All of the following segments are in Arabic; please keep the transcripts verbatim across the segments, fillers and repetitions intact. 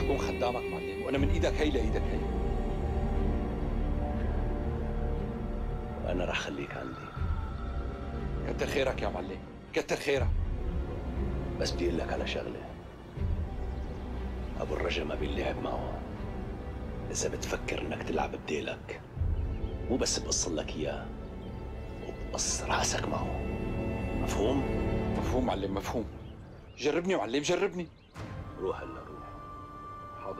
اكون خدامك معلم، وانا من ايدك هي لايدك هي. وانا رح خليك عندي. كتر خيرك يا معلم، كتر خيرك. بس بدي اقول لك على شغله، ابو الرجا ما بيلعب معه. اذا بتفكر انك تلعب بديلك، مو بس بقص لك اياه، وبقص راسك معه. مفهوم؟ مفهوم معلم، مفهوم. جربني معلم، جربني. روح هلا روح. حاضر.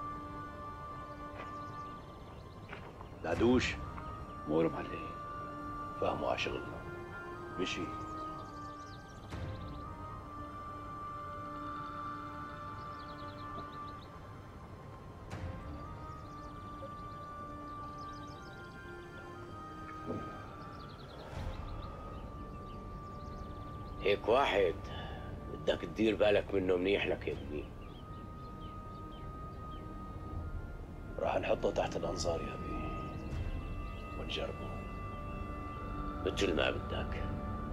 دعدوش مور معلم، فهموا على شغلنا. مشي. هيك واحد بدك تدير بالك منه منيح لك يا ابني. راح نحطه تحت الانظار يا ابي ونجربه مثل ما بدك.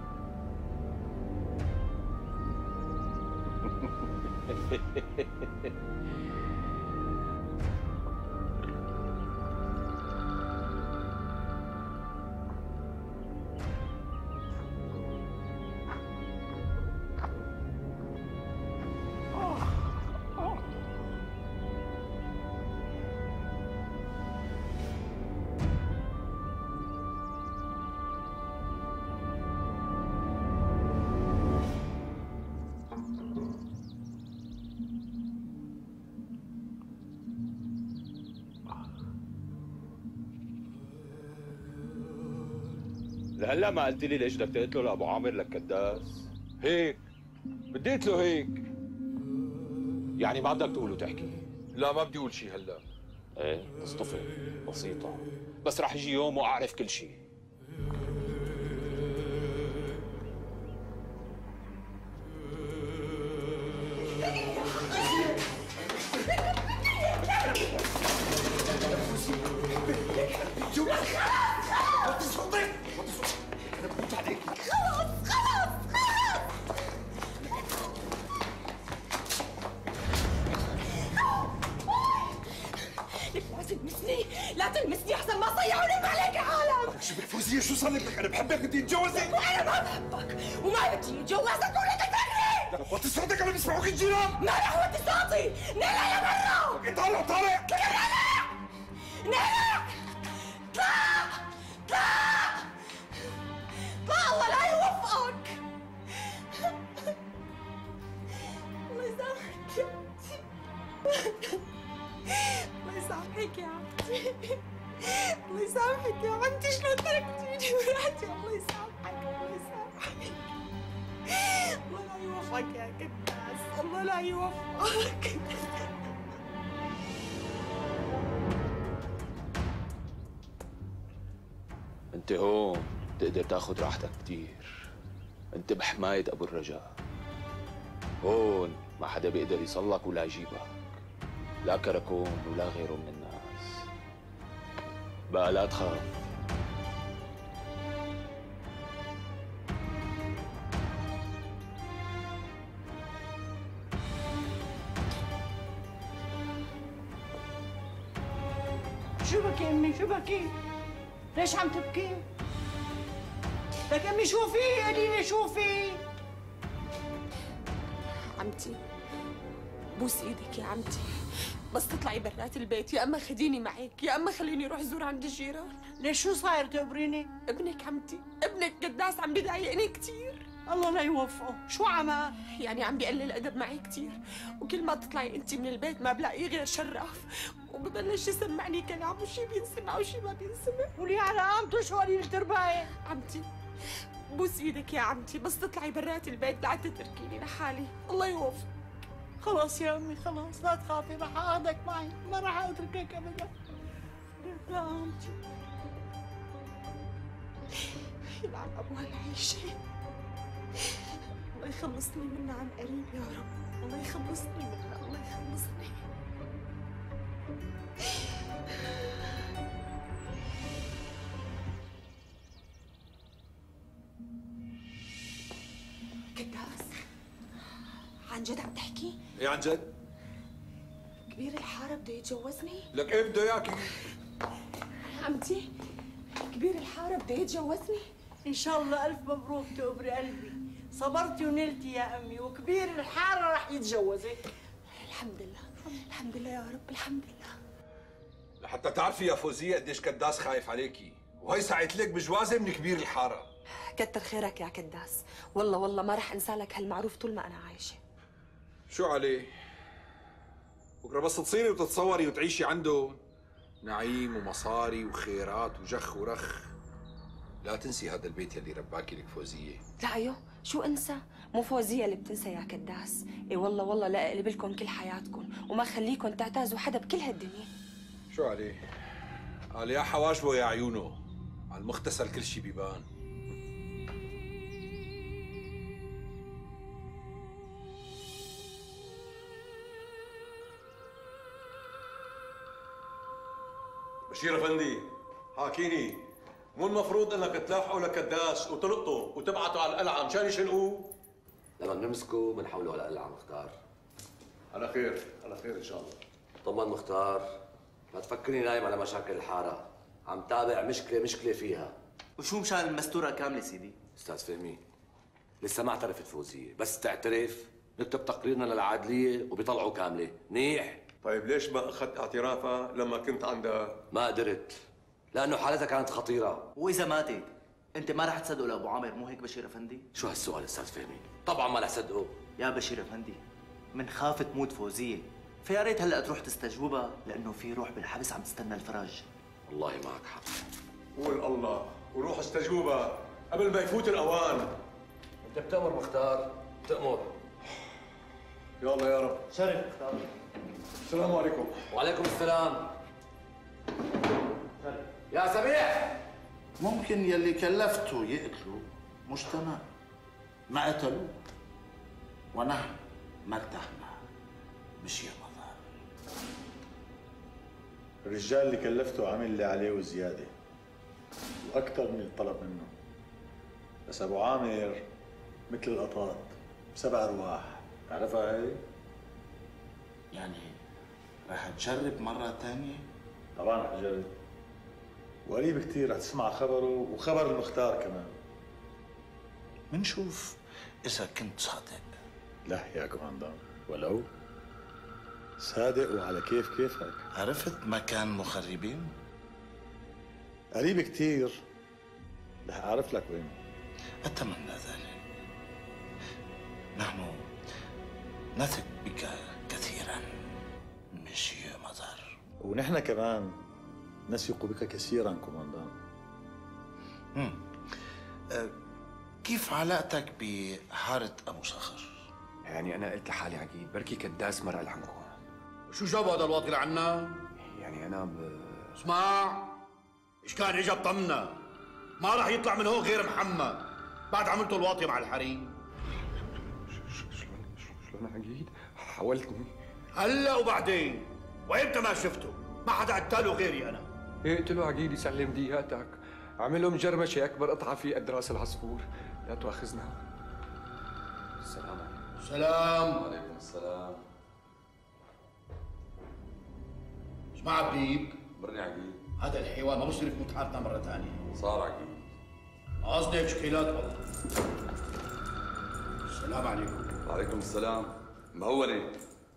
لهلا ما قلت لي ليش بدك تقتله لابو عامر للكداس؟ هيك بدي قلت له هيك. يعني ما بدك تقول وتحكي؟ لا ما بدي اقول شيء هلا. ايه تصطفل بسيطة، بس رح يجي يوم واعرف كل شيء. تلمسني، لا تلمسني احسن ما صيعوني عليك يا عالم. شو بك فوزية؟ شو صار لك؟ انا بحبك، بدي اتجوزك. وانا ما بحبك وما بدي اتجوزك ولا تتركني. وطي صوتك، انا بسمعوك الجيران. ما رح وطي صوتي. نيلا يا برا. طالع طالع. نيلا نيلا طلع طلع طلع، الله لا يوفقك. الله يسامحك يا عمتي، الله يسامحك يا عمتي، الله يسامحك يا عمتي. شلون تركتيني ورحتي؟ الله يسامحك، الله يسامحك. الله لا يوفقك يا كداس، الله لا يوفقك. انت هون تقدر تاخذ راحتك كثير، انت بحماية ابو الرجاء. هون ما حدا بيقدر يصلك ولا يجيبك، لا كركون ولا غيره من الناس. بقى لا تخاف. شو بكي امي؟ شو بكي؟ ليش عم تبكي؟ لك امي شو في؟ قولي لي شو في؟ عمتي بوس ايدك يا عمتي، بس تطلعي برات البيت، يا اما خديني معك يا اما خليني اروح زور عند الجيران. ليش شو صاير تقبريني؟ ابنك عمتي، ابنك قداس عم بضايقني كثير. الله لا يوفقه، شو عمل؟ يعني عم بيقلل الادب معي كثير، وكل ما تطلعي انت من البيت ما بلاقيه غير شراف، وببلش يسمعني كلام وشي بينسمع وشي ما بينسمع. قولي على قامته شو قليل التربايه. عمتي بوس ايدك يا عمتي، بس تطلعي برات البيت لا تتركيني لحالي، الله يوفق. خلاص يا امي خلاص، لا تخافي، رح اخذك معي، ما رح اتركك ابدا. لا عمتي. يلعن ابوها العيشه، الله يخلصني منها عن قريب يا رب، الله يخلصني منها، الله يخلصني. كداس عن جد عم تحكي؟ ايه عن جد؟ كبير الحارة بده يتجوزني؟ لك ايه بده اياكي؟ عمتي كبير الحارة بده يتجوزني؟ ان شاء الله الف مبروك تقبري قلبي، صبرتي ونلتي يا امي، وكبير الحاره رح يتجوزك. الحمد لله الحمد لله يا رب الحمد لله. لحتى تعرفي يا فوزية قديش كداس خايف عليكي، وهي سعيت لك بجوازة من كبير الحارة. كتر خيرك يا كداس، والله والله ما رح انسى لك هالمعروف طول ما انا عايشة. شو عليه؟ بكره بس تصيري وتتصوري وتعيشي عنده نعيم ومصاري وخيرات وجخ ورخ، لا تنسي هذا البيت يلي رباكي لك فوزية. لا ايوه شو انسى؟ مو فوزية اللي بتنسى يا كداس، اي والله والله لا اقلب لكم كل حياتكم وما خليكم تعتازوا حدا بكل هالدنيا. شو عليه؟ قال يا حواجبه يا عيونه، على المغتسل كل شي بيبان. بشير افندي، حاكيني، مو المفروض انك تلاحقوا لكداس وتلقطوا وتبعتوا على القلعه مشان يشنقوه؟ لما بنمسكه بنحوله على القلعه مختار. على خير، على خير ان شاء الله. طبعا مختار، ما تفكرني نايم على مشاكل الحاره، عم تابع مشكله مشكله فيها. وشو مشان المستوره كامله سيدي؟ استاذ فهمي، لسه ما اعترفت فوزيه، بس تعترف نكتب تقريرنا للعادليه وبيطلعوا كامله، منيح؟ طيب ليش ما اخذت اعترافها لما كنت عندها؟ ما قدرت، لانه حالتها كانت خطيره. واذا ماتت انت ما رح تصدقه لابو عامر، مو هيك بشير افندي؟ شو هالسؤال استاذ فهمي؟ طبعا ما رح صدقه. يا بشير افندي، من خاف تموت فوزيه، فيا ريت هلا تروح تستجوبها، لانه في روح بالحبس عم تستنى الفرج. والله معك حق. قول الله وروح استجوبها قبل ما يفوت الاوان. انت بتأمر مختار، بتأمر. يا الله يا رب. شرف مختار. السلام عليكم. وعليكم السلام. يا سميح، ممكن يلي كلفته يقتلوا، مش تمام، ما قتلوا ونحن ما ارتحنا. مش يا مظهر. الرجال اللي كلفته عمل اللي عليه وزياده واكثر من اللي طلب منه، بس ابو عامر مثل القطاط بسبع ارواح، تعرفها هي؟ يعني رح تجرب مرة تانية؟ طبعا رح اجرب، وقريب كثير رح تسمع خبره وخبر المختار كمان. منشوف إذا كنت صادق. لا يا كوماندان، ولو صادق وعلى كيف كيفك. عرفت مكان مخربين؟ قريب كثير رح اعرف لك وين. أتمنى ذلك. نحن نثق بك كثيرا مسيو مظهر. ونحن كمان نثق بك كثيرا كوماندان. امم أه كيف علاقتك بحارة أبو صخر؟ يعني أنا قلت لحالي عقيد بركي كداس مرق عنكم. شو جاب هذا الواطي لعنا؟ يعني أنا ب... اسمع، إيش كان إجا بطمنا، ما راح يطلع من هون غير محمد بعد عملته الواطي مع الحريم. شلون شلون عقيد؟ حاولتني هلا وبعدين، وإمتى ما شفته؟ ما حدا قتله غيري أنا. إيه قلت له عقيد يسلم دياتك، عمل له مجرمشة أكبر قطعة في قد راس العصفور، لا تواخذنا. السلام عليكم. السلام. وعليكم السلام. اسمع عبيد، برني عقيد. هذا الحيوان ما بصير يفوت حالتنا مرة ثانية. صار عقيد. قصدي تشكيلات والله. السلام عليكم. وعليكم السلام. مهولي.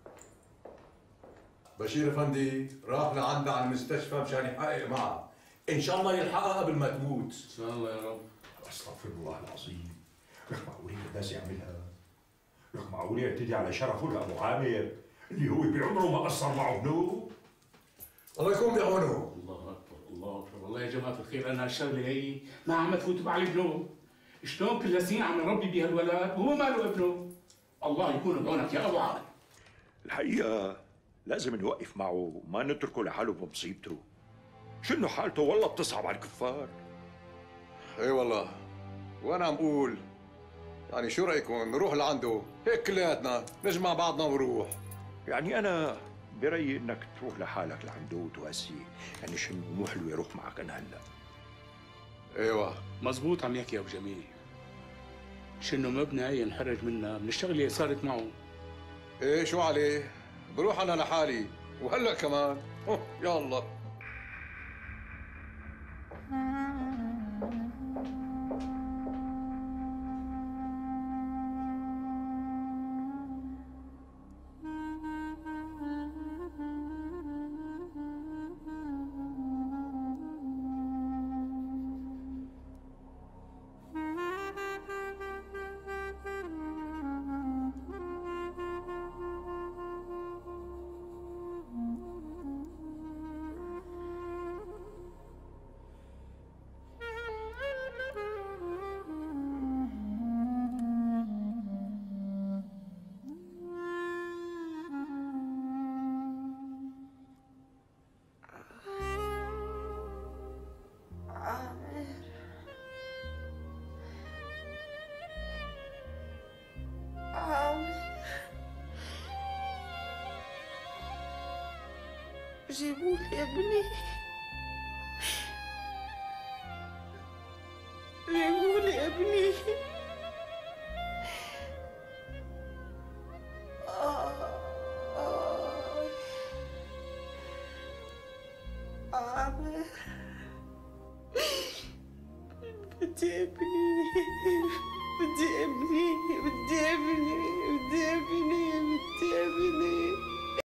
بشير افندي راح لعندها على المستشفى مشان يحقق معها، ان شاء الله يلحقها قبل ما تموت. ان شاء الله يا رب. استغفر الله العظيم، لك معقول هيك الناس يعملها؟ لك معقول يعتدي على شرفه لابو عامر اللي هو بعمره ما قصر مع ابنه؟ الله يكون بعونه. الله اكبر الله اكبر، والله يا جماعه الخير انا هالشغله هي ما عم تفوت بعلي ابنه، شلون كل سنين عم نربي بها الولد وهو ماله ابنه؟ الله يكون بعونك يا ابو عامر. الحقيقه لازم نوقف معه وما نتركه لحاله بمصيبته. شنو حالته والله بتصعب على الكفار. اي والله، وانا عم بقول يعني شو رايكم نروح لعنده هيك كلياتنا نجمع بعضنا ونروح؟ يعني انا برايي انك تروح لحالك لعنده وتواسيه، يعني شنو مو حلو يروح معك انا هلا. ايوه مزبوط عم يحكي يا ابو جميل، شنو مبنى ينحرج منا من الشغله اللي صارت معه. ايه شو عليه؟ بروح انا لحالي، وهلا كمان. أوه يا الله. جيبوا لي ابني، جيبوا لي ابني. آه آه عامر، بدي ابني، بدي ابني، بدي ابني، بدي ابني، بدي ابني.